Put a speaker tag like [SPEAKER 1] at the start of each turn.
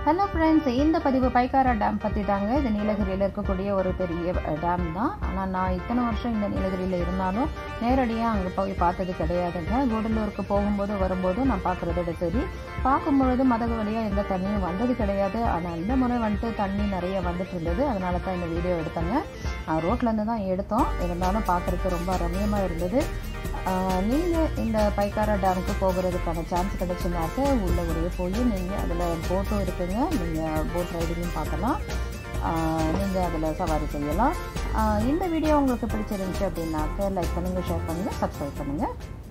[SPEAKER 1] Hello friends, இந்த பதிவு Pykara dam பற்றி தாங்க. இது நீலகிரியில் இருக்கக்கூடிய ஒரு பெரிய டேம் தான். ஆனால் நான் இத்தனை வருஷம் இந்த நீலகிரியில் இருந்தாலும் நேரடியாக அங்கே போய் பார்த்தது கிடையாதுங்க. கூடலூருக்கு போகும்போது வரும்போதும் நான் பார்க்குறதோட சரி, பார்க்கும்பொழுது மதகு வழியாக எந்த தண்ணியும் வந்தது கிடையாது. ஆனால் இந்த முறை வந்துட்டு தண்ணி நிறைய வந்துட்டு இருந்தது. அதனால தான் இந்த வீடியோ எடுத்தேங்க. ரோட்லேருந்து தான் எடுத்தோம். இருந்தாலும் பார்க்குறதுக்கு ரொம்ப ரம்மியமாக இருந்தது. நீங்கள் இந்த பைக்காரா டேமுக்கு போகிறதுக்கான சான்ஸ் கிடைச்சுனாக்க உள்ள ஒரே போய் நீங்கள் அதில் போட்டும் இருக்குங்க. நீங்கள் போட் ரைடிங்கும் பார்க்கலாம். நீங்கள் அதில் சவாரி செய்யலாம். இந்த வீடியோ உங்களுக்கு பிடிச்சிருந்துச்சு அப்படின்னாக்க லைக் பண்ணுங்கள், ஷேர் பண்ணுங்கள், சப்ஸ்கிரைப் பண்ணுங்கள்.